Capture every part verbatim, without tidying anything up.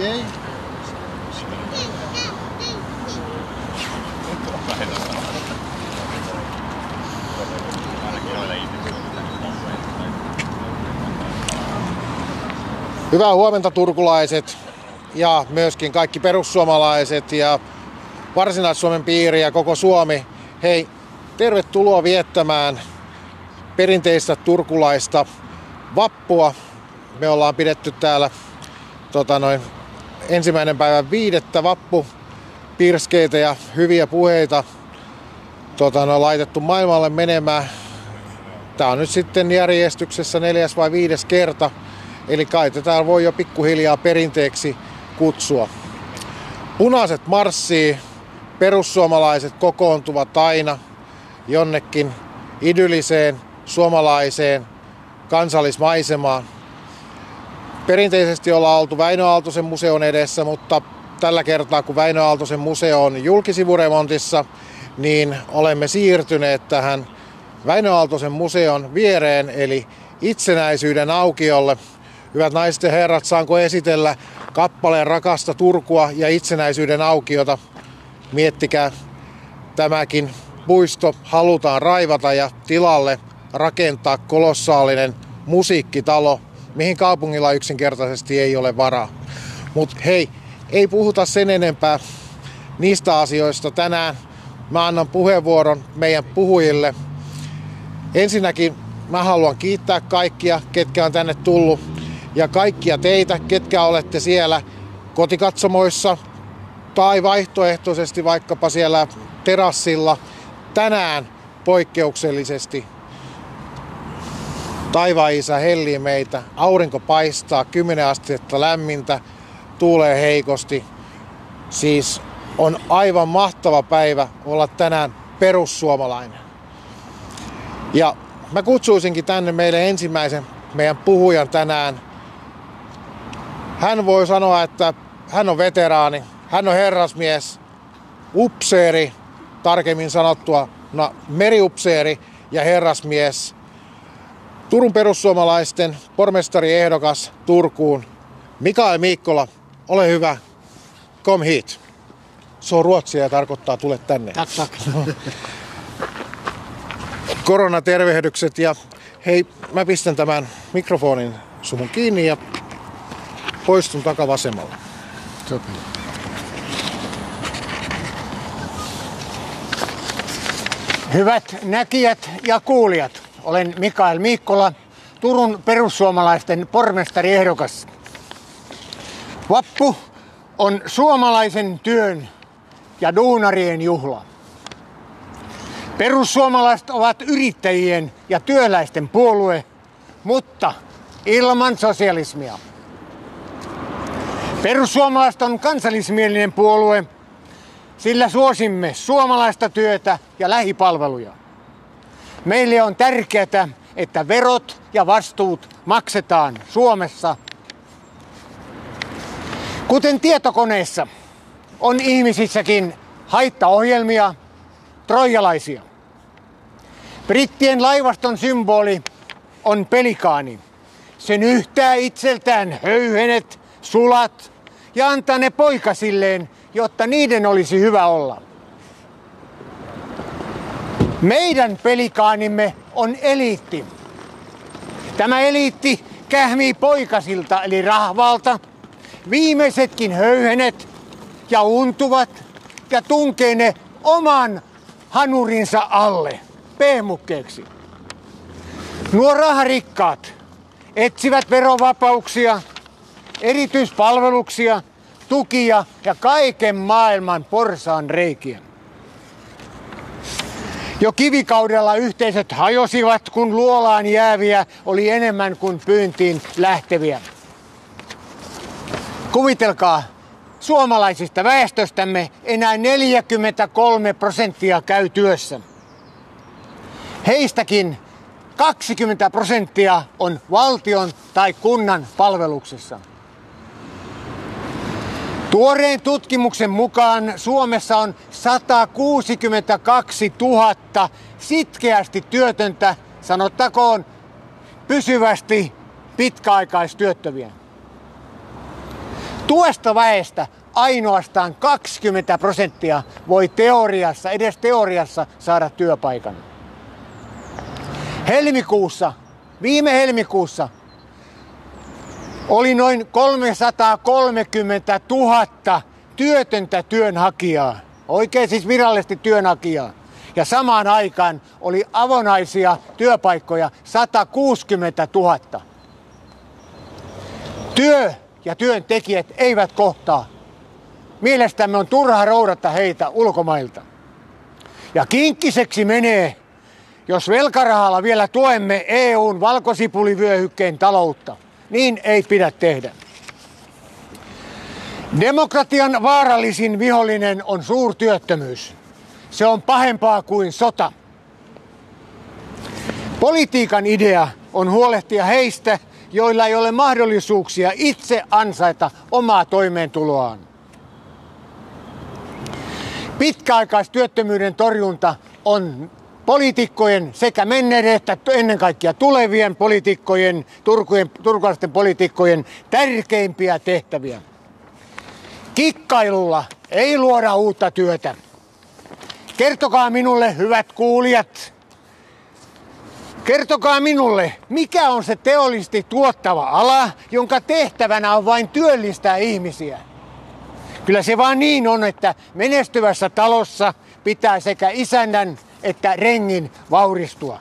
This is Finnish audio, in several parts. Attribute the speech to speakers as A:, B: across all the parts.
A: Ei. Hyvää huomenta turkulaiset ja myöskin kaikki perussuomalaiset ja Varsinais-Suomen piiri ja koko Suomi. Hei, tervetuloa viettämään perinteistä turkulaista vappua. Me ollaan pidetty täällä tota noin, ensimmäinen päivä viidettä vappupirskeitä ja hyviä puheita tota noin, laitettu maailmalle menemään. Tää on nyt sitten järjestyksessä neljäs vai viides kerta. Eli kai tätä voi jo pikkuhiljaa perinteeksi kutsua. Punaiset marssii, perussuomalaiset kokoontuvat aina jonnekin idylliseen suomalaiseen kansallismaisemaan. Perinteisesti ollaan oltu Wäinö Aaltosen museon edessä, mutta tällä kertaa kun Wäinö Aaltosen museo on julkisivuremontissa, niin olemme siirtyneet tähän Wäinö Aaltosen museon viereen, eli Itsenäisyyden aukiolle. Hyvät naiset ja herrat, saanko esitellä kappaleen Rakasta Turkua ja Itsenäisyyden aukiota? Miettikää, tämäkin puisto halutaan raivata ja tilalle rakentaa kolossaalinen musiikkitalo, mihin kaupungilla yksinkertaisesti ei ole varaa. Mutta hei, ei puhuta sen enempää niistä asioista tänään. Mä annan puheenvuoron meidän puhujille. Ensinnäkin mä haluan kiittää kaikkia, ketkä on tänne tullut. Ja kaikkia teitä, ketkä olette siellä kotikatsomoissa tai vaihtoehtoisesti vaikkapa siellä terassilla tänään poikkeuksellisesti. Taivaan isä hellii meitä, aurinko paistaa, kymmenen astetta lämmintä, tuulee heikosti. Siis on aivan mahtava päivä olla tänään perussuomalainen. Ja mä kutsuisinkin tänne meille ensimmäisen meidän puhujan tänään. Hän voi sanoa, että hän on veteraani, hän on herrasmies, upseeri, tarkemmin sanottua no, meriupseeri ja herrasmies. Turun perussuomalaisten pormestariehdokas Turkuun. Mikael Miikkola, ole hyvä, kom hit. Se on ruotsia ja tarkoittaa tule tänne.
B: Tack, tack.
A: Koronatervehdykset ja hei, mä pistän tämän mikrofonin suhun kiinni ja poistun takavasemmalle.
B: Sopii. Hyvät näkijät ja kuulijat, olen Mikael Miikkola, Turun perussuomalaisten pormestariehdokas. Vappu on suomalaisen työn ja duunarien juhla. Perussuomalaiset ovat yrittäjien ja työläisten puolue, mutta ilman sosialismia. Perussuomalaiset on kansallismielinen puolue, sillä suosimme suomalaista työtä ja lähipalveluja. Meille on tärkeää, että verot ja vastuut maksetaan Suomessa. Kuten tietokoneessa, on ihmisissäkin haittaohjelmia, troijalaisia. Brittien laivaston symboli on pelikaani. Se nyhtää itseltään höyhenet, sulat ja antaa ne poikasilleen, jotta niiden olisi hyvä olla. Meidän pelikaanimme on eliitti. Tämä eliitti kähmii poikasilta eli rahvalta viimeisetkin höyhenet ja untuvat ja tunkee ne oman hanurinsa alle pehmukkeeksi. Nuo raharikkaat etsivät verovapauksia, erityispalveluksia, tukia ja kaiken maailman porsaan reikiä. Jo kivikaudella yhteisöt hajosivat, kun luolaan jääviä oli enemmän kuin pyyntiin lähteviä. Kuvitelkaa, suomalaisista väestöstämme enää neljäkymmentäkolme prosenttia käy työssä. Heistäkin kaksikymmentä prosenttia on valtion tai kunnan palveluksessa. Tuoreen tutkimuksen mukaan Suomessa on satakuusikymmentäkaksituhatta sitkeästi työtöntä, sanottakoon pysyvästi pitkäaikaistyöttömiä. Tuosta väestä ainoastaan kaksikymmentä prosenttia voi teoriassa, edes teoriassa saada työpaikan. Helmikuussa, viime helmikuussa, oli noin kolmesataakolmekymmentätuhatta työtöntä työnhakijaa. Oikein siis virallisesti työnhakijaa. Ja samaan aikaan oli avonaisia työpaikkoja satakuusikymmentätuhatta. Työ ja työntekijät eivät kohtaa. Mielestämme on turha roudata heitä ulkomailta. Ja kinkkiseksi menee, jos velkarahalla vielä tuemme E U:n valkosipulivyöhykkeen taloutta. Niin ei pidä tehdä. Demokratian vaarallisin vihollinen on suurtyöttömyys. Se on pahempaa kuin sota. Politiikan idea on huolehtia heistä, joilla ei ole mahdollisuuksia itse ansaita omaa toimeentuloaan. Pitkäaikaistyöttömyyden torjunta on poliitikkojen, sekä menneiden että ennen kaikkea tulevien poliitikkojen, turkulaisten poliitikkojen tärkeimpiä tehtäviä. Kikkailulla ei luoda uutta työtä. Kertokaa minulle, hyvät kuulijat, kertokaa minulle, mikä on se teollisesti tuottava ala, jonka tehtävänä on vain työllistää ihmisiä. Kyllä se vaan niin on, että menestyvässä talossa pitää sekä isännän että rengin vauristua.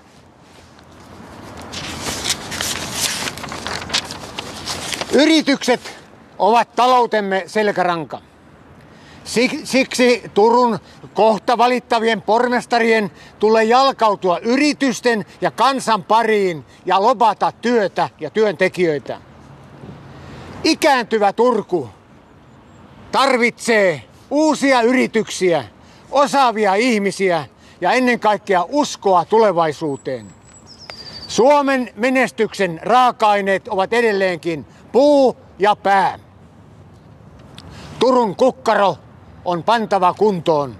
B: Yritykset ovat taloutemme selkäranka. Siksi Turun kohta valittavien pormestarien tulee jalkautua yritysten ja kansan pariin ja lobata työtä ja työntekijöitä. Ikääntyvä Turku tarvitsee uusia yrityksiä, osaavia ihmisiä ja ennen kaikkea uskoa tulevaisuuteen. Suomen menestyksen raaka-aineet ovat edelleenkin puu ja pää. Turun kukkaro on pantava kuntoon.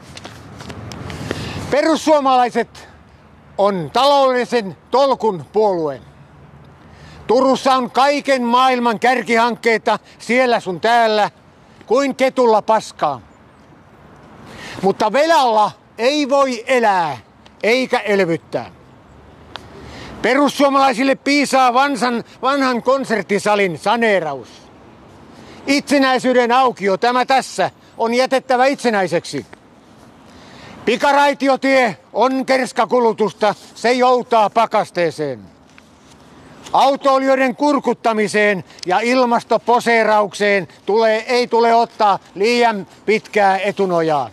B: Perussuomalaiset on taloudellisen tolkun puolue. Turussa on kaiken maailman kärkihankkeita siellä sun täällä kuin ketulla paskaa. Mutta velalla ei voi elää eikä elvyttää. Perussuomalaisille piisaa vansan, vanhan konserttisalin saneeraus. Itsenäisyyden aukio, tämä tässä, on jätettävä itsenäiseksi. Pikaraitiotie on kerskakulutusta, se joutaa pakasteeseen. Autoilijoiden kurkuttamiseen ja ilmastoposeeraukseen tulee, ei tule ottaa liian pitkää etunojaa.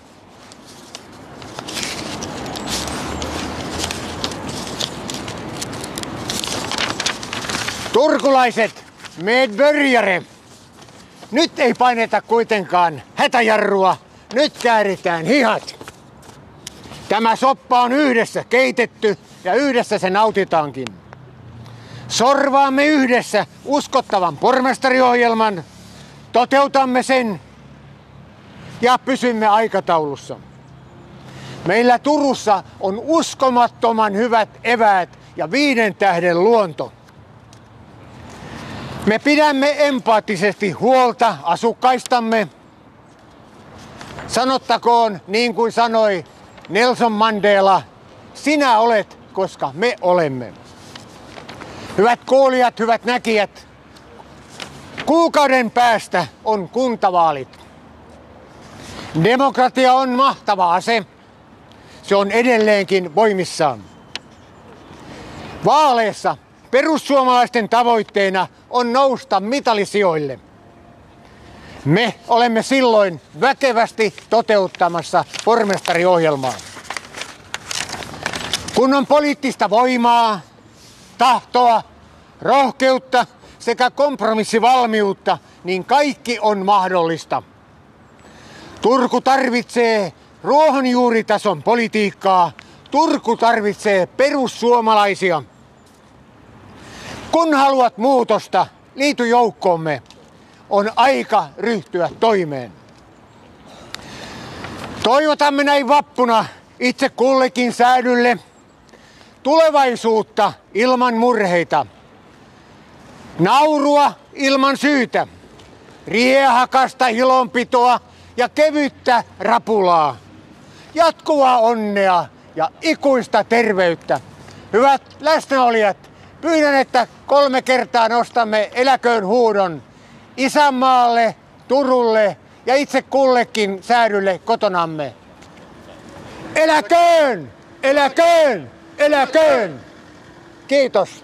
B: Turkulaiset, med börjare. Nyt ei paineta kuitenkaan hätäjarrua, nyt kääritään hihat. Tämä soppa on yhdessä keitetty ja yhdessä se nautitaankin. Sorvaamme yhdessä uskottavan pormestariohjelman, toteutamme sen ja pysymme aikataulussa. Meillä Turussa on uskomattoman hyvät eväät ja viiden tähden luonto. Me pidämme empaattisesti huolta asukkaistamme. Sanottakoon niin kuin sanoi Nelson Mandela, sinä olet, koska me olemme. Hyvät kuulijat, hyvät näkijät, kuukauden päästä on kuntavaalit. Demokratia on mahtava ase. Se on edelleenkin voimissaan. Vaaleissa perussuomalaisten tavoitteena on nousta mitalisijoille. Me olemme silloin väkevästi toteuttamassa pormestariohjelmaa. Kun on poliittista voimaa, tahtoa, rohkeutta sekä kompromissivalmiutta, niin kaikki on mahdollista. Turku tarvitsee ruohonjuuritason politiikkaa. Turku tarvitsee perussuomalaisia. Kun haluat muutosta, liity joukkoomme. On aika ryhtyä toimeen. Toivotamme näin vappuna itse kullekin säädylle tulevaisuutta ilman murheita, naurua ilman syytä, riehakasta ilonpitoa ja kevyttä rapulaa. Jatkuvaa onnea ja ikuista terveyttä. Hyvät läsnäolijat, pyydän, että kolme kertaa nostamme eläköön huudon isänmaalle, Turulle ja itse kullekin säädylle kotonamme. Eläköön! Eläköön! Eläköön! Kiitos.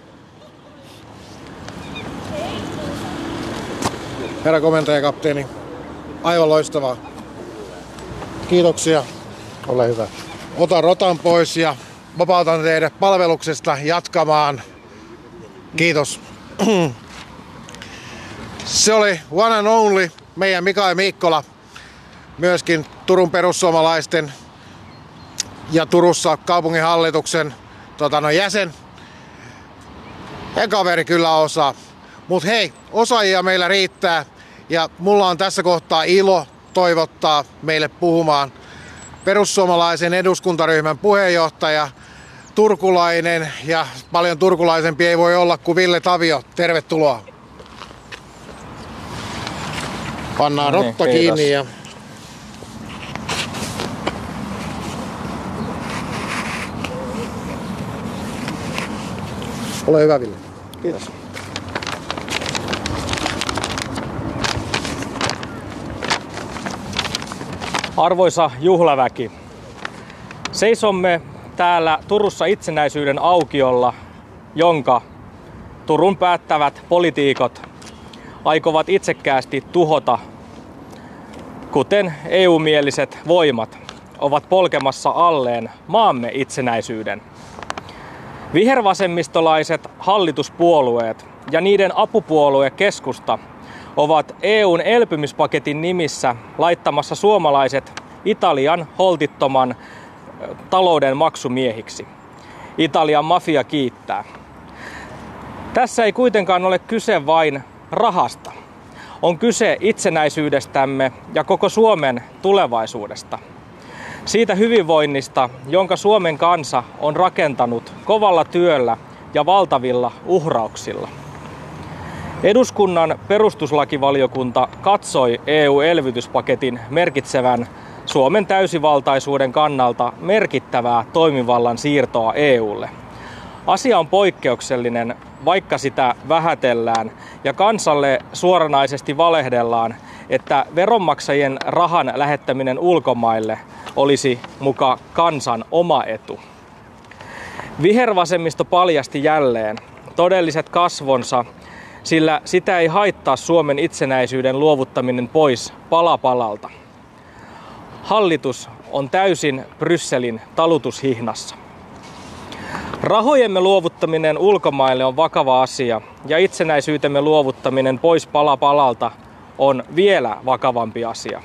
A: Herra komentaja, kapteeni, aivan loistavaa. Kiitoksia.
B: Ole hyvä.
A: Otan rotan pois ja vapautan teidät palveluksesta jatkamaan. Kiitos. Se oli one and only meidän Mikael Mikkola, myöskin Turun perussuomalaisten ja Turussa kaupunginhallituksen tota, no, jäsen. Ja kaveri kyllä osaa. Mut hei, osaajia meillä riittää ja mulla on tässä kohtaa ilo toivottaa meille puhumaan perussuomalaisen eduskuntaryhmän puheenjohtaja, turkulainen ja paljon turkulaisempi ei voi olla kuin Ville Tavio. Tervetuloa. Pannaan
C: No niin,
A: rotta
C: kiitos.
A: kiinni ja ole hyvä, Ville.
C: Kiitos. Arvoisa juhlaväki, seisomme täällä Turussa itsenäisyyden aukiolla, jonka Turun päättävät poliitikot aikovat itsekkäästi tuhota, kuten E U-mieliset voimat ovat polkemassa alleen maamme itsenäisyyden. Vihervasemmistolaiset hallituspuolueet ja niiden apupuolue keskusta ovat E U:n elpymispaketin nimissä laittamassa suomalaiset Italian holtittoman talouden maksumiehiksi. Italian mafia kiittää. Tässä ei kuitenkaan ole kyse vain rahasta. On kyse itsenäisyydestämme ja koko Suomen tulevaisuudesta. Siitä hyvinvoinnista, jonka Suomen kansa on rakentanut kovalla työllä ja valtavilla uhrauksilla. Eduskunnan perustuslakivaliokunta katsoi E U-elvytyspaketin merkitsevän Suomen täysivaltaisuuden kannalta merkittävää toimivallan siirtoa E U:lle. Asia on poikkeuksellinen, vaikka sitä vähätellään ja kansalle suoranaisesti valehdellaan, että veronmaksajien rahan lähettäminen ulkomaille olisi muka kansan oma etu. Vihervasemmisto paljasti jälleen todelliset kasvonsa, sillä sitä ei haittaa Suomen itsenäisyyden luovuttaminen pois pala palalta. Hallitus on täysin Brysselin talutushihnassa. Rahojemme luovuttaminen ulkomaille on vakava asia ja itsenäisyytemme luovuttaminen pois pala palalta on vielä vakavampi asia.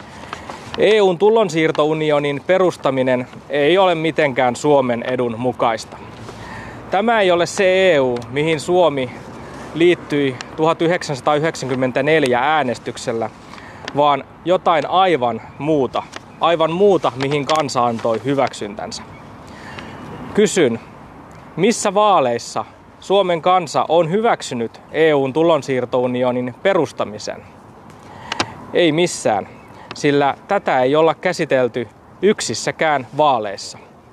C: E U:n tulonsiirtounionin perustaminen ei ole mitenkään Suomen edun mukaista. Tämä ei ole se E U, mihin Suomi liittyi tuhatyhdeksänsataayhdeksänkymmentäneljä äänestyksellä, vaan jotain aivan muuta, aivan muuta, mihin kansa antoi hyväksyntänsä. Kysyn, missä vaaleissa Suomen kansa on hyväksynyt E U:n tulonsiirtounionin perustamisen? Ei missään, sillä tätä ei olla käsitelty yksissäkään vaaleissa.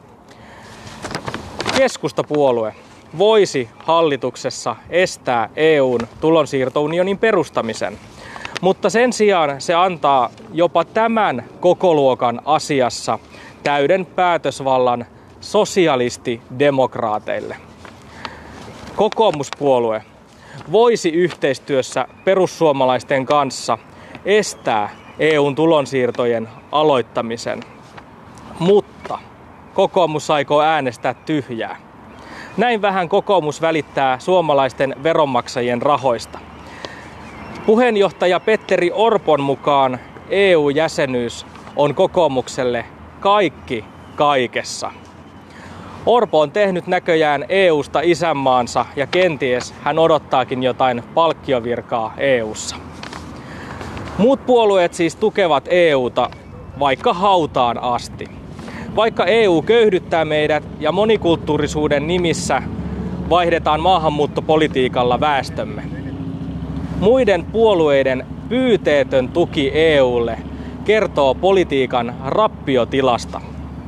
C: Keskustapuolue voisi hallituksessa estää E U:n tulonsiirtounionin perustamisen, mutta sen sijaan se antaa jopa tämän kokoluokan asiassa täyden päätösvallan sosialistidemokraateille. Kokoomuspuolue voisi yhteistyössä perussuomalaisten kanssa estää E U:n tulonsiirtojen aloittamisen, mutta kokoomus aikoo äänestää tyhjää. Näin vähän kokoomus välittää suomalaisten veronmaksajien rahoista. Puheenjohtaja Petteri Orpon mukaan E U-jäsenyys on kokoomukselle kaikki kaikessa. Orpo on tehnyt näköjään E U:sta isänmaansa ja kenties hän odottaakin jotain palkkiovirkaa E U:ssa. Muut puolueet siis tukevat E U:ta vaikka hautaan asti. Vaikka E U köyhdyttää meidät ja monikulttuurisuuden nimissä vaihdetaan maahanmuuttopolitiikalla väestömme. Muiden puolueiden pyyteetön tuki E U:lle kertoo politiikan rappiotilasta.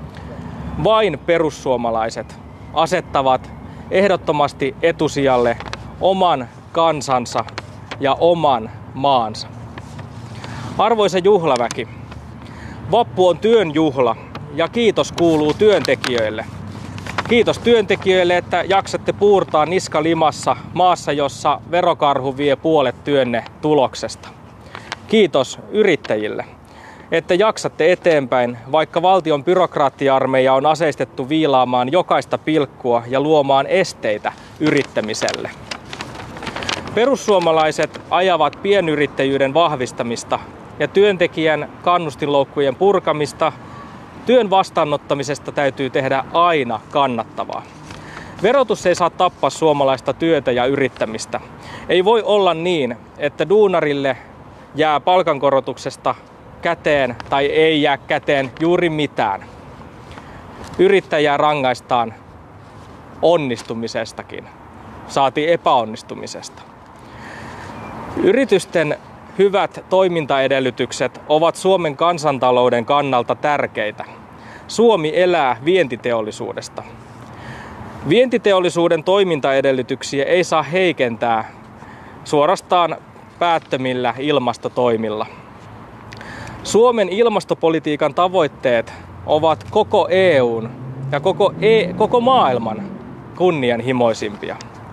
C: Vain perussuomalaiset asettavat ehdottomasti etusijalle oman kansansa ja oman maansa. Arvoisa juhlaväki, vappu on työn juhla ja kiitos kuuluu työntekijöille. Kiitos työntekijöille, että jaksatte puurtaa niska limassa maassa, jossa verokarhu vie puolet työnne tuloksesta. Kiitos yrittäjille, että jaksatte eteenpäin, vaikka valtion byrokraattiarmeija on aseistettu viilaamaan jokaista pilkkua ja luomaan esteitä yrittämiselle. Perussuomalaiset ajavat pienyrittäjyyden vahvistamista ja työntekijän kannustinloukkujen purkamista. Työn vastaanottamisesta täytyy tehdä aina kannattavaa. Verotus ei saa tappaa suomalaista työtä ja yrittämistä. Ei voi olla niin, että duunarille jää palkankorotuksesta käteen tai ei jää käteen juuri mitään. Yrittäjää rangaistaan onnistumisestakin, saati epäonnistumisesta. Yritysten hyvät toimintaedellytykset ovat Suomen kansantalouden kannalta tärkeitä. Suomi elää vientiteollisuudesta. Vientiteollisuuden toimintaedellytyksiä ei saa heikentää suorastaan päättömillä ilmastotoimilla. Suomen ilmastopolitiikan tavoitteet ovat koko E U:n ja koko, e- koko maailman kunnianhimoisimpia.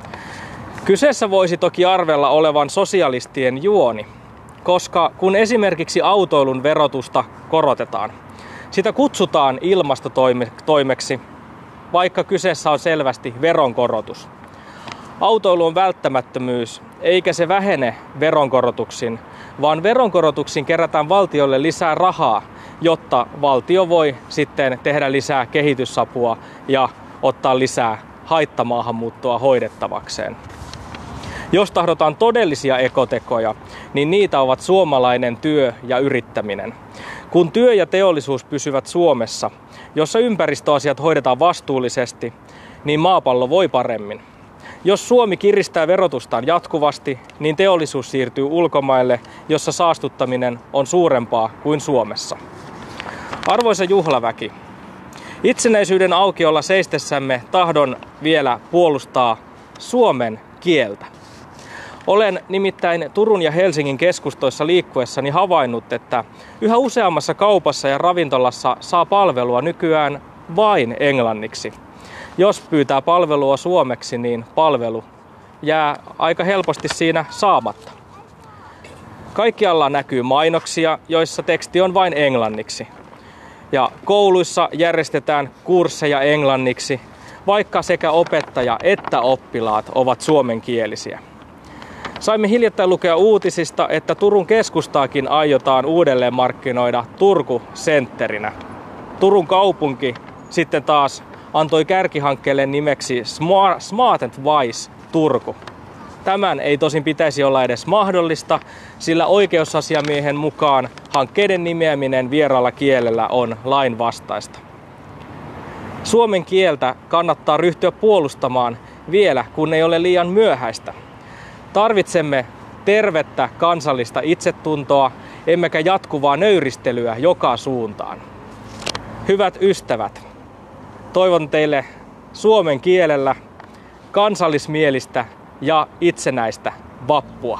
C: Kyseessä voisi toki arvella olevan sosialistien juoni, koska kun esimerkiksi autoilun verotusta korotetaan, sitä kutsutaan ilmastotoimeksi, vaikka kyseessä on selvästi veronkorotus. Autoilu on välttämättömyys, eikä se vähene veronkorotuksin, vaan veronkorotuksin kerätään valtiolle lisää rahaa, jotta valtio voi sitten tehdä lisää kehitysapua ja ottaa lisää haittamaahanmuuttoa hoidettavakseen. Jos tahdotaan todellisia ekotekoja, niin niitä ovat suomalainen työ ja yrittäminen. Kun työ ja teollisuus pysyvät Suomessa, jossa ympäristöasiat hoidetaan vastuullisesti, niin maapallo voi paremmin. Jos Suomi kiristää verotustaan jatkuvasti, niin teollisuus siirtyy ulkomaille, jossa saastuttaminen on suurempaa kuin Suomessa. Arvoisa juhlaväki, itsenäisyyden aukiolla seistessämme tahdon vielä puolustaa suomen kieltä. Olen nimittäin Turun ja Helsingin keskustoissa liikkuessani havainnut, että yhä useammassa kaupassa ja ravintolassa saa palvelua nykyään vain englanniksi. Jos pyytää palvelua suomeksi, niin palvelu jää aika helposti siinä saamatta. Kaikkialla näkyy mainoksia, joissa teksti on vain englanniksi. Ja kouluissa järjestetään kursseja englanniksi, vaikka sekä opettaja että oppilaat ovat suomenkielisiä. Saimme hiljattain lukea uutisista, että Turun keskustaakin aiotaan uudelleen markkinoida Turku-sentterinä. Turun kaupunki sitten taas antoi kärkihankkeelle nimeksi Smart and Wise Turku. Tämän ei tosin pitäisi olla edes mahdollista, sillä oikeusasiamiehen mukaan hankkeiden nimeäminen vieraalla kielellä on lainvastaista. Suomen kieltä kannattaa ryhtyä puolustamaan vielä, kun ei ole liian myöhäistä. Tarvitsemme tervettä kansallista itsetuntoa, emmekä jatkuvaa nöyristelyä joka suuntaan. Hyvät ystävät, toivon teille suomen kielellä kansallismielistä ja itsenäistä vappua.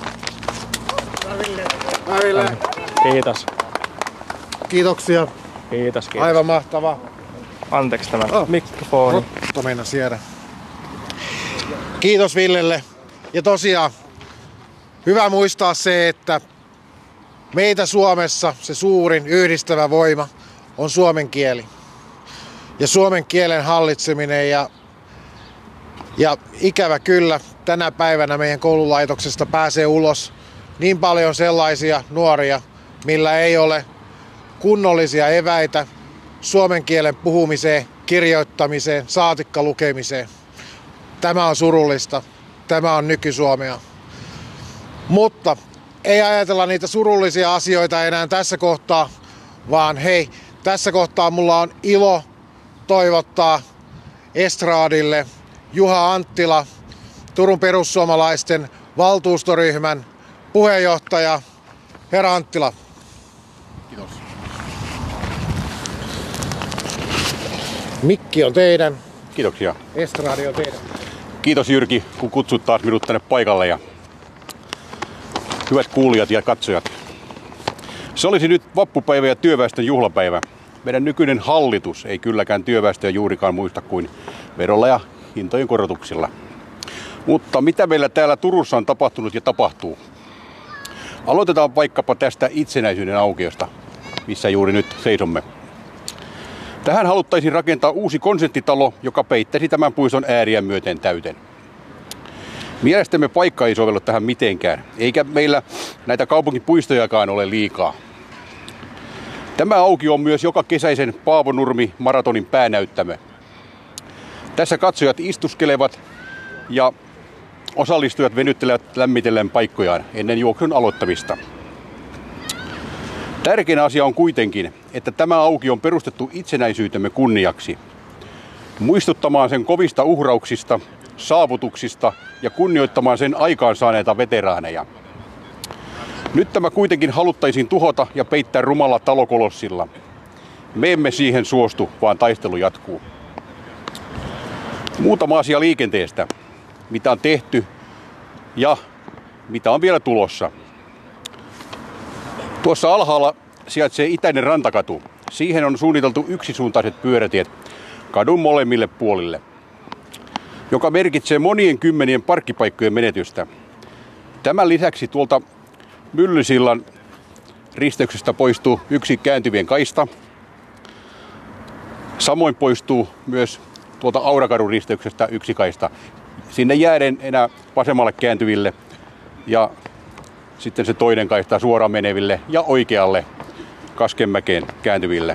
C: Kiitos.
A: Kiitoksia.
C: Kiitos, kiitos.
A: Aivan mahtavaa.
C: Anteeksi tämä
A: Oh,
C: mikrofoni.
A: Rotto meinaa siedä. Kiitos Villelle. Ja tosiaan, hyvä muistaa se, että meitä Suomessa se suurin yhdistävä voima on suomen kieli. Ja suomen kielen hallitseminen ja, ja ikävä kyllä tänä päivänä meidän koululaitoksesta pääsee ulos niin paljon sellaisia nuoria, millä ei ole kunnollisia eväitä suomen kielen puhumiseen, kirjoittamiseen, saatikka lukemiseen. Tämä on surullista. Tämä on nyky-Suomea. Mutta ei ajatella niitä surullisia asioita enää tässä kohtaa, vaan hei, tässä kohtaa mulla on ilo toivottaa estraadille Juha Anttila, Turun perussuomalaisten valtuustoryhmän puheenjohtaja herra Anttila.
D: Kiitos.
A: Mikki on teidän.
D: Kiitoksia.
A: Estradi on teidän.
D: Kiitos Jyrki, kun kutsut taas minut tänne paikalle. Ja hyvät kuulijat ja katsojat. Se olisi nyt vappupäivä ja työväestön juhlapäivä. Meidän nykyinen hallitus ei kylläkään työväestöä juurikaan muista kuin verolla ja hintojen korotuksilla. Mutta mitä meillä täällä Turussa on tapahtunut ja tapahtuu? Aloitetaan vaikkapa tästä itsenäisyyden aukiosta, missä juuri nyt seisomme. Tähän haluttaisiin rakentaa uusi konserttitalo, joka peittäisi tämän puiston ääriä myöten täyten. Mielestämme paikka ei sovellu tähän mitenkään, eikä meillä näitä kaupunkipuistojakaan ole liikaa. Tämä aukio on myös joka kesäisen Paavo Nurmi maratonin päänäyttämö. Tässä katsojat istuskelevat ja osallistujat venyttelevät lämmitellen paikkojaan ennen juoksun aloittamista. Tärkein asia on kuitenkin, että tämä aukio on perustettu itsenäisyytemme kunniaksi. Muistuttamaan sen kovista uhrauksista, saavutuksista ja kunnioittamaan sen aikaansaaneita veteraaneja. Nyt tämä kuitenkin haluttaisiin tuhota ja peittää rumalla talokolossilla. Me emme siihen suostu, vaan taistelu jatkuu. Muutama asia liikenteestä, mitä on tehty ja mitä on vielä tulossa. Tuossa alhaalla sijaitsee itäinen rantakatu. Siihen on suunniteltu yksisuuntaiset pyörätiet kadun molemmille puolille, joka merkitsee monien kymmenien parkkipaikkojen menetystä. Tämän lisäksi tuolta Myllysillan risteyksestä poistuu yksi kääntyvien kaista. Samoin poistuu myös tuolta Aurakadun risteyksestä yksi kaista. Sinne jääden enää vasemmalle kääntyville ja sitten se toinen kaista suoraan meneville ja oikealle Kaskenmäkeen kääntyville.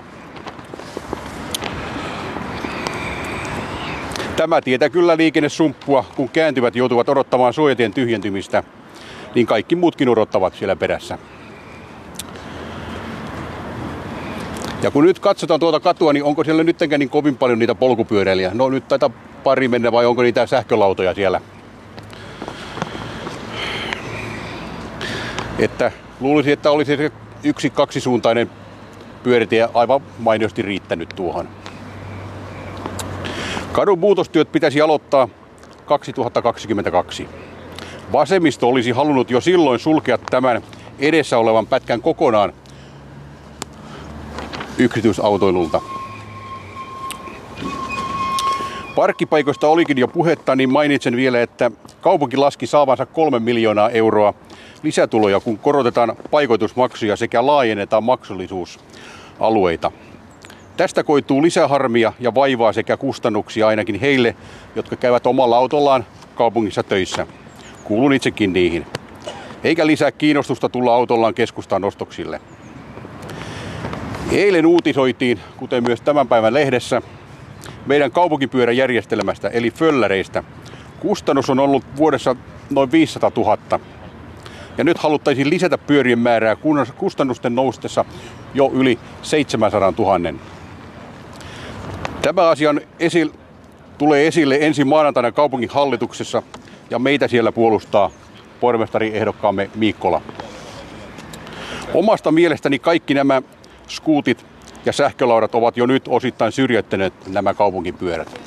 D: Tämä tietää kyllä liikennesumppua, kun kääntyvät joutuvat odottamaan suojatien tyhjentymistä, niin kaikki muutkin odottavat siellä perässä. Ja kun nyt katsotaan tuota katua, niin onko siellä nyttenkään niin kovin paljon niitä polkupyöräilijä? No nyt taitaa pari mennä, vai onko niitä sähkölautoja siellä? Että luulisin, että olisi se yksi kaksisuuntainen pyörätie aivan mainiosti riittänyt tuohon. Kadun muutostyöt pitäisi aloittaa kaksituhattakaksikymmentäkaksi. Vasemmisto olisi halunnut jo silloin sulkea tämän edessä olevan pätkän kokonaan yksityisautoilulta. Parkkipaikoista olikin jo puhetta, niin mainitsen vielä, että kaupunki laski saavansa kolme miljoonaa euroa lisätuloja, kun korotetaan paikoitusmaksuja sekä laajennetaan maksullisuusalueita. Tästä koituu lisäharmia ja vaivaa sekä kustannuksia ainakin heille, jotka käyvät omalla autollaan kaupungissa töissä. Kuulun itsekin niihin. Eikä lisää kiinnostusta tulla autollaan keskustaan ostoksille. Eilen uutisoitiin, kuten myös tämän päivän lehdessä, meidän kaupunkipyöräjärjestelmästä eli fölläreistä. Kustannus on ollut vuodessa noin viisisataatuhatta. Ja nyt haluttaisiin lisätä pyörien määrää kustannusten noustessa jo yli seitsemänsataatuhatta. Tämä asia esil, tulee esille ensi maanantaina kaupungin hallituksessa ja meitä siellä puolustaa pormestariehdokkaamme Miikkola. Omasta mielestäni kaikki nämä skuutit ja sähkölaudat ovat jo nyt osittain syrjäyttäneet nämä kaupunkipyörät.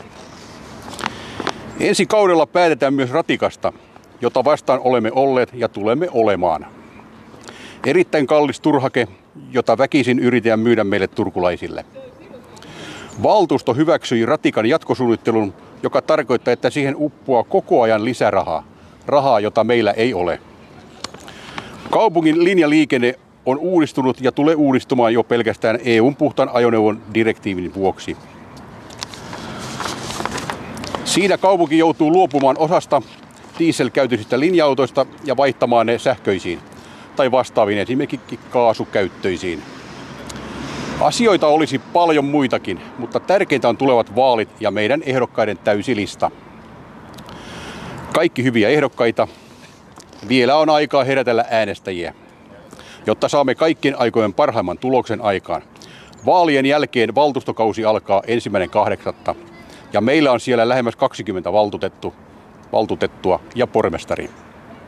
D: Ensi kaudella päätetään myös ratikasta, jota vastaan olemme olleet ja tulemme olemaan. Erittäin kallis turhake, jota väkisin yritetään myydä meille turkulaisille. Valtuusto hyväksyi ratikan jatkosuunnittelun, joka tarkoittaa, että siihen uppoaa koko ajan lisärahaa. Rahaa, jota meillä ei ole. Kaupungin linjaliikenne on uudistunut ja tulee uudistumaan jo pelkästään E U:n puhtaan ajoneuvon direktiivin vuoksi. Siinä kaupunki joutuu luopumaan osasta dieselkäytöisistä linja-autoista ja vaihtamaan ne sähköisiin tai vastaaviin, esimerkiksi kaasukäyttöisiin. Asioita olisi paljon muitakin, mutta tärkeintä on tulevat vaalit ja meidän ehdokkaiden täysi lista. Kaikki hyviä ehdokkaita. Vielä on aikaa herätellä äänestäjiä, jotta saamme kaikkien aikojen parhaimman tuloksen aikaan. Vaalien jälkeen valtuustokausi alkaa ensimmäinen kahdeksatta ja meillä on siellä lähemmäs kaksikymmentä valtuutettu, valtuutettua ja pormestari.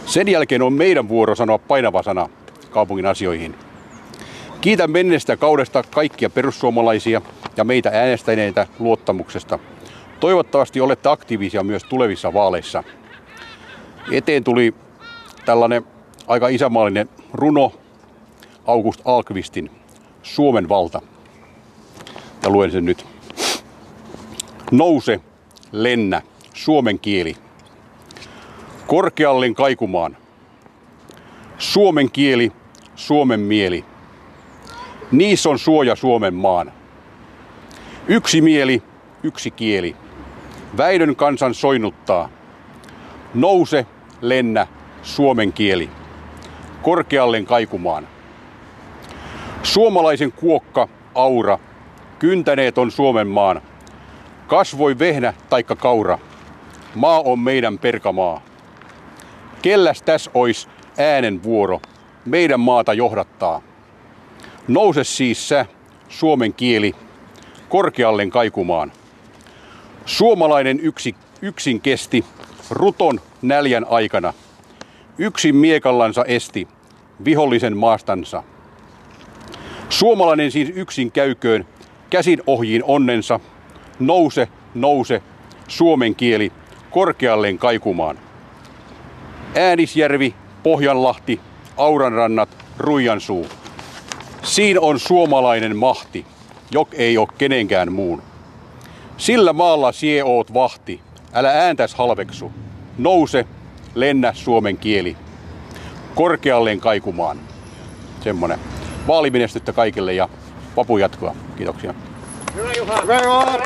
D: Sen jälkeen on meidän vuoro sanoa painava sana kaupungin asioihin. Kiitän menneestä kaudesta kaikkia perussuomalaisia ja meitä äänestäneitä luottamuksesta. Toivottavasti olette aktiivisia myös tulevissa vaaleissa. Eteen tuli tällainen aika isämaallinen runo August Ahlqvistin Suomen valta. Ja luen sen nyt. Nouse, lennä, suomen kieli. Korkealle kaikumaan. Suomen kieli, Suomen mieli. Niissä on suoja Suomen maan. Yksi mieli, yksi kieli. Väinön kansan soinnuttaa. Nouse, lennä, suomen kieli. Korkealle kaikumaan. Suomalaisen kuokka, aura, kyntäneet on Suomen maan. Kasvoi vehnä taikka kaura. Maa on meidän perkamaa. Kelläs täs ois äänen vuoro, meidän maata johdattaa. Nouse siis sä, suomen kieli, korkeallen kaikumaan. Suomalainen yksi, yksin kesti ruton näljän aikana. Yksin miekallansa esti vihollisen maastansa. Suomalainen siis yksin käyköön käsin ohjiin onnensa. Nouse, nouse, suomen kieli, korkealleen kaikumaan. Äänisjärvi, Pohjanlahti, Auranrannat, Ruijansuu. Siin on suomalainen mahti, jok ei oo kenenkään muun. Sillä maalla sie oot vahti, älä ääntäs halveksu. Nouse, lennä suomen kieli, korkealleen kaikumaan. Semmonen. Vaalimenestystä kaikille ja vapun jatkoa. Kiitoksia.
B: Hyvä Juha! Hyvä Juha!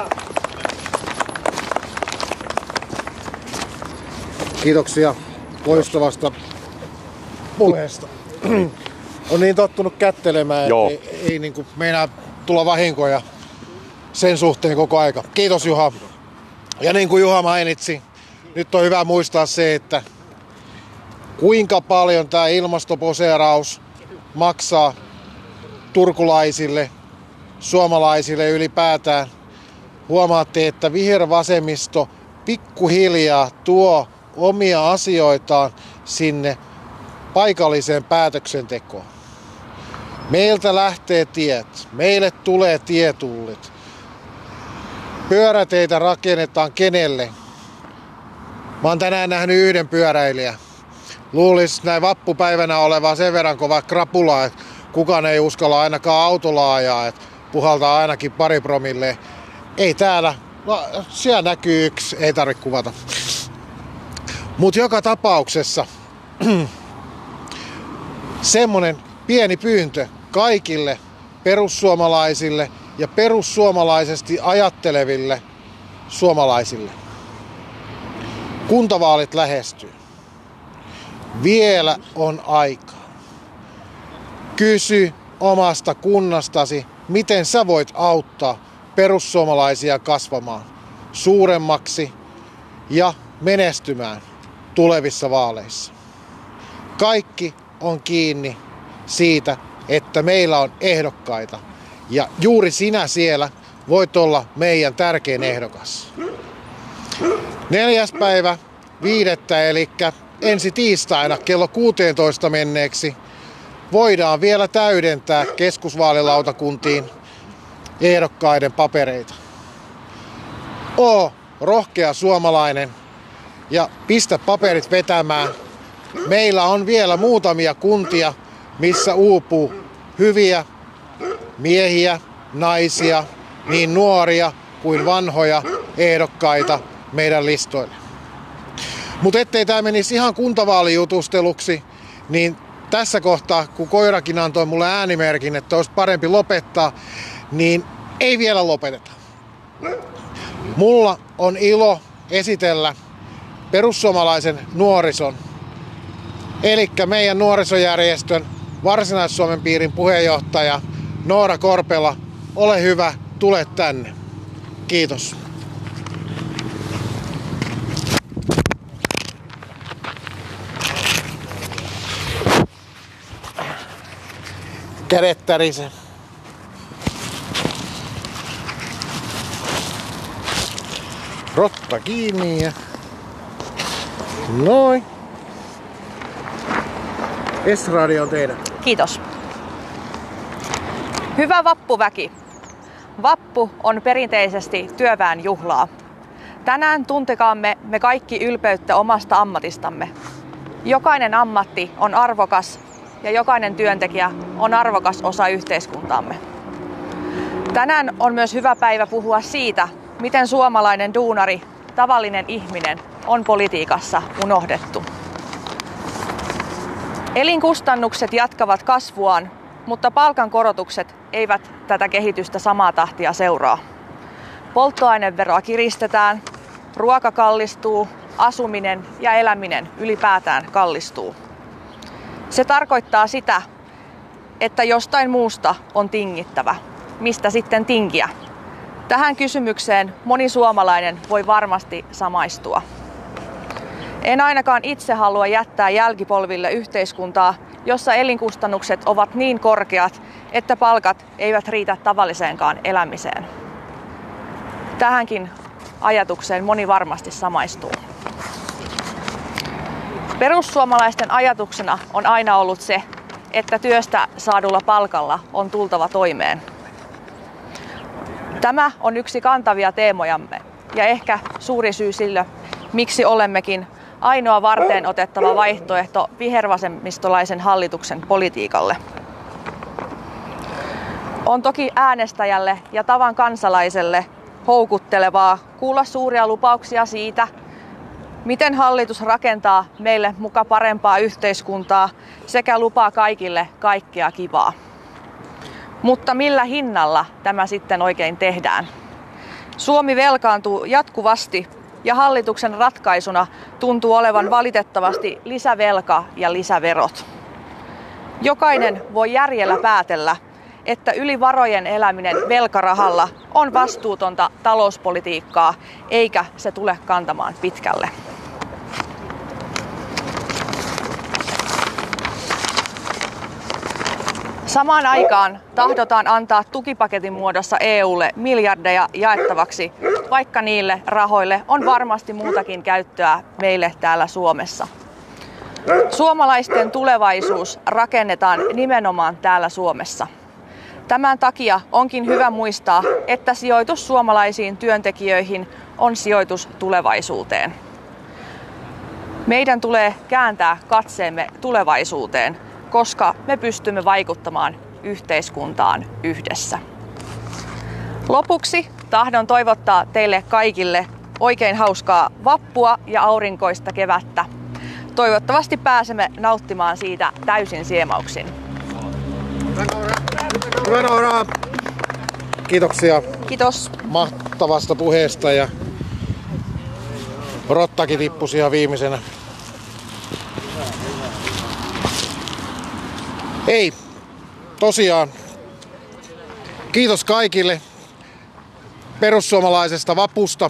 A: Kiitoksia loistavasta puheesta. On niin tottunut kättelemään, että ei, ei niin kuin meinaa tulla vahinkoja sen suhteen koko aika. Kiitos Juha. Ja niin kuin Juha mainitsi, nyt on hyvä muistaa se, että kuinka paljon tämä ilmastoposeeraus maksaa turkulaisille, suomalaisille ylipäätään. Huomaatte, että vihervasemmisto pikkuhiljaa tuo omia asioitaan sinne paikalliseen päätöksentekoon. Meiltä lähtee tiet, meille tulee tietullit. Pyöräteitä rakennetaan kenelle? Mä oon tänään nähnyt yhden pyöräilijän. Luulis näin vappupäivänä oleva sen verran kova krapula, että kukaan ei uskalla ainakaan autolla ajaa, että puhaltaa ainakin pari promille. Ei täällä, no siellä näkyy yksi, ei tarvitse kuvata. Mut joka tapauksessa semmonen pieni pyyntö kaikille perussuomalaisille ja perussuomalaisesti ajatteleville suomalaisille. Kuntavaalit lähestyy. Vielä on aikaa. Kysy omasta kunnastasi, miten sä voit auttaa perussuomalaisia kasvamaan suuremmaksi ja menestymään tulevissa vaaleissa. Kaikki on kiinni siitä, että meillä on ehdokkaita ja juuri sinä siellä voit olla meidän tärkein ehdokas. Neljäs päivä viidettä eli ensi tiistaina kello kuusitoista menneeksi voidaan vielä täydentää keskusvaalilautakuntiin ehdokkaiden papereita. Oo rohkea suomalainen ja pistä paperit vetämään. Meillä on vielä muutamia kuntia, missä uupuu hyviä miehiä, naisia, niin nuoria kuin vanhoja ehdokkaita meidän listoille. Mutta ettei tämä menisi ihan kuntavaalijutusteluksi, niin tässä kohtaa, kun koirakin antoi mulle äänimerkin, että olisi parempi lopettaa, niin ei vielä lopeteta. Mulla on ilo esitellä perussuomalaisen nuorison, eli meidän nuorisojärjestön Varsinais-Suomen piirin puheenjohtaja Noora Korpela. Ole hyvä, tule tänne. Kiitos. Kädet tärisee. Rotta kiinni ja noin. S-Radio on teidän.
E: Kiitos. Hyvä vappuväki. Vappu on perinteisesti työväen juhlaa. Tänään tuntekaamme me kaikki ylpeyttä omasta ammatistamme. Jokainen ammatti on arvokas ja jokainen työntekijä on arvokas osa yhteiskuntaamme. Tänään on myös hyvä päivä puhua siitä, miten suomalainen duunari, tavallinen ihminen, on politiikassa unohdettu. Elinkustannukset jatkavat kasvuaan, mutta palkankorotukset eivät tätä kehitystä samaa tahtia seuraa. Polttoaineveroa kiristetään, ruoka kallistuu, asuminen ja eläminen ylipäätään kallistuu. Se tarkoittaa sitä, että jostain muusta on tingittävä. Mistä sitten tinkiä? Tähän kysymykseen moni suomalainen voi varmasti samaistua. En ainakaan itse halua jättää jälkipolville yhteiskuntaa, jossa elinkustannukset ovat niin korkeat, että palkat eivät riitä tavalliseenkaan elämiseen. Tähänkin ajatukseen moni varmasti samaistuu. Perussuomalaisten ajatuksena on aina ollut se, että työstä saadulla palkalla on tultava toimeen. Tämä on yksi kantavia teemojamme ja ehkä suuri syy sille, miksi olemmekin ainoa varteen otettava vaihtoehto vihervasemmistolaisen hallituksen politiikalle. On toki äänestäjälle ja tavan kansalaiselle houkuttelevaa kuulla suuria lupauksia siitä, miten hallitus rakentaa meille muka parempaa yhteiskuntaa sekä lupaa kaikille kaikkea kivaa. Mutta millä hinnalla tämä sitten oikein tehdään? Suomi velkaantuu jatkuvasti ja hallituksen ratkaisuna tuntuu olevan valitettavasti lisävelka ja lisäverot. Jokainen voi järjellä päätellä, että yli varojen eläminen velkarahalla on vastuutonta talouspolitiikkaa, eikä se tule kantamaan pitkälle. Samaan aikaan tahdotaan antaa tukipaketin muodossa E U:lle miljardeja jaettavaksi, vaikka niille rahoille on varmasti muutakin käyttöä meille täällä Suomessa. Suomalaisten tulevaisuus rakennetaan nimenomaan täällä Suomessa. Tämän takia onkin hyvä muistaa, että sijoitus suomalaisiin työntekijöihin on sijoitus tulevaisuuteen. Meidän tulee kääntää katseemme tulevaisuuteen, koska me pystymme vaikuttamaan yhteiskuntaan yhdessä. Lopuksi tahdon toivottaa teille kaikille oikein hauskaa vappua ja aurinkoista kevättä. Toivottavasti pääsemme nauttimaan siitä täysin siemauksin.
A: Hyvä Noora! Kiitoksia.
E: Kiitos.
A: Mahtavasta puheesta ja rottakin tippusi ihan viimeisenä. Ei, tosiaan. Kiitos kaikille perussuomalaisesta vapusta.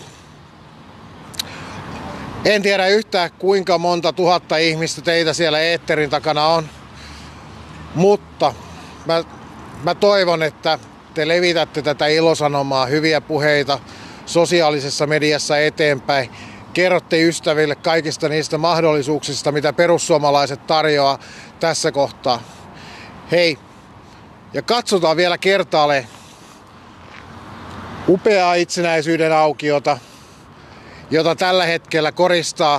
A: En tiedä yhtään kuinka monta tuhatta ihmistä teitä siellä eetterin takana on, mutta mä, mä toivon, että te levitätte tätä ilosanomaa, hyviä puheita sosiaalisessa mediassa eteenpäin. Kerrotte ystäville kaikista niistä mahdollisuuksista, mitä perussuomalaiset tarjoaa tässä kohtaa. Hei, ja katsotaan vielä kertaalleen upeaa itsenäisyyden aukiota, jota tällä hetkellä koristaa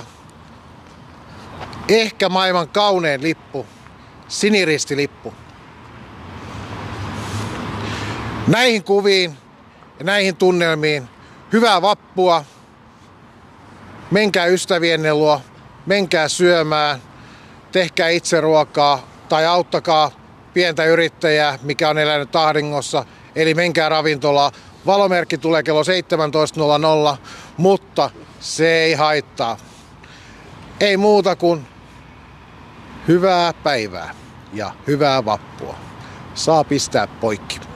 A: ehkä maailman kaunein lippu, siniristilippu. Näihin kuviin ja näihin tunnelmiin hyvää vappua. Menkää ystävienne luo, menkää syömään, tehkää itse ruokaa tai auttakaa pientä yrittäjää, mikä on elänyt ahdingossa. Eli menkää ravintolaan. Valomerkki tulee kello seitsemäntoista nolla nolla, mutta se ei haittaa. Ei muuta kuin hyvää päivää ja hyvää vappua. Saa pistää poikki.